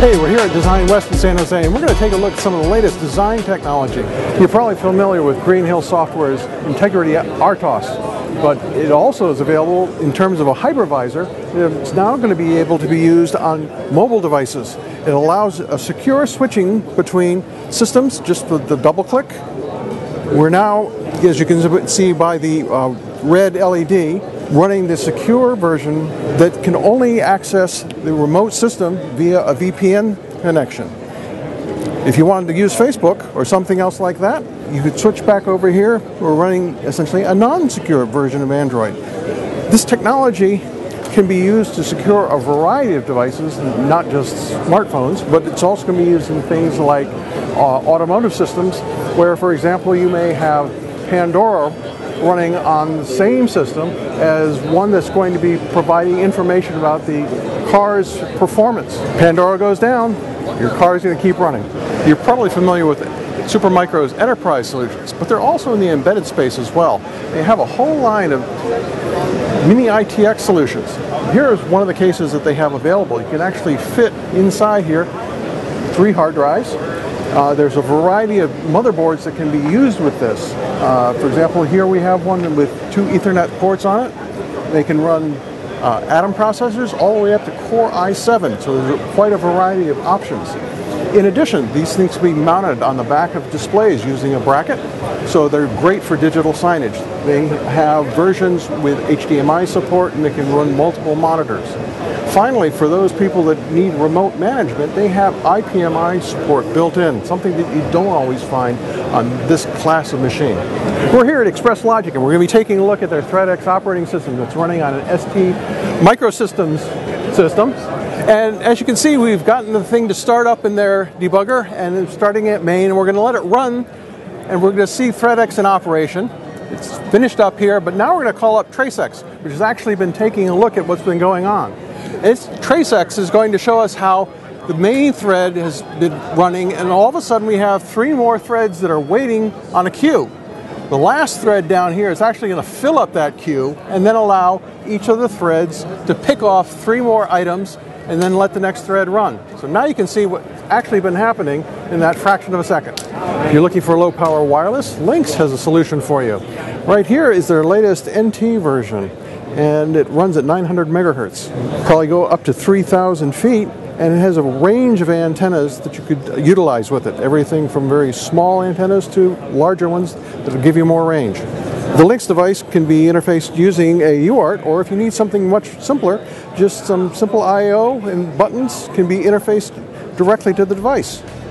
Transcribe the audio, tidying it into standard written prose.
Hey, we're here at Design West in San Jose, and we're going to take a look at some of the latest design technology. You're probably familiar with Green Hill Software's Integrity RTOS, but it also is available in terms of a hypervisor. It's now going to be able to be used on mobile devices. It allows a secure switching between systems just with the double click. We're now, as you can see by the red LED, running the secure version that can only access the remote system via a VPN connection. If you wanted to use Facebook or something else like that, you could switch back over here. We're running essentially a non-secure version of Android. This technology can be used to secure a variety of devices, not just smartphones, but it's also going to be used in things like automotive systems, where, for example, you may have Pandora running on the same system as one that's going to be providing information about the car's performance. Pandora goes down, your car is going to keep running. You're probably familiar with Supermicro's enterprise solutions, but they're also in the embedded space as well. They have a whole line of mini ITX solutions. Here's one of the cases that they have available. You can actually fit inside here 3 hard drives. There's a variety of motherboards that can be used with this. For example, here we have one with 2 Ethernet ports on it. They can run Atom processors all the way up to Core i7, so there's quite a variety of options. In addition, these things can be mounted on the back of displays using a bracket, so they're great for digital signage. They have versions with HDMI support, and they can run multiple monitors. Finally, for those people that need remote management, they have IPMI support built in, something that you don't always find on this class of machine. We're here at Express Logic, and we're going to be taking a look at their ThreadX operating system that's running on an ST Microsystems system. And as you can see, we've gotten the thing to start up in their debugger, and it's starting at main, and we're going to let it run, and we're going to see ThreadX in operation. It's finished up here, but now we're going to call up TraceX, which has actually been taking a look at what's been going on. TraceX is going to show us how the main thread has been running, and all of a sudden we have 3 more threads that are waiting on a queue. The last thread down here is actually going to fill up that queue and then allow each of the threads to pick off 3 more items and then let the next thread run. So now you can see what's actually been happening in that fraction of a second. If you're looking for low power wireless, Lynx has a solution for you. Right here is their latest NT version, and it runs at 900 megahertz. Probably go up to 3,000 feet, and it has a range of antennas that you could utilize with it. Everything from very small antennas to larger ones that will give you more range. The Lynx device can be interfaced using a UART, or if you need something much simpler, just some simple I/O and buttons can be interfaced directly to the device.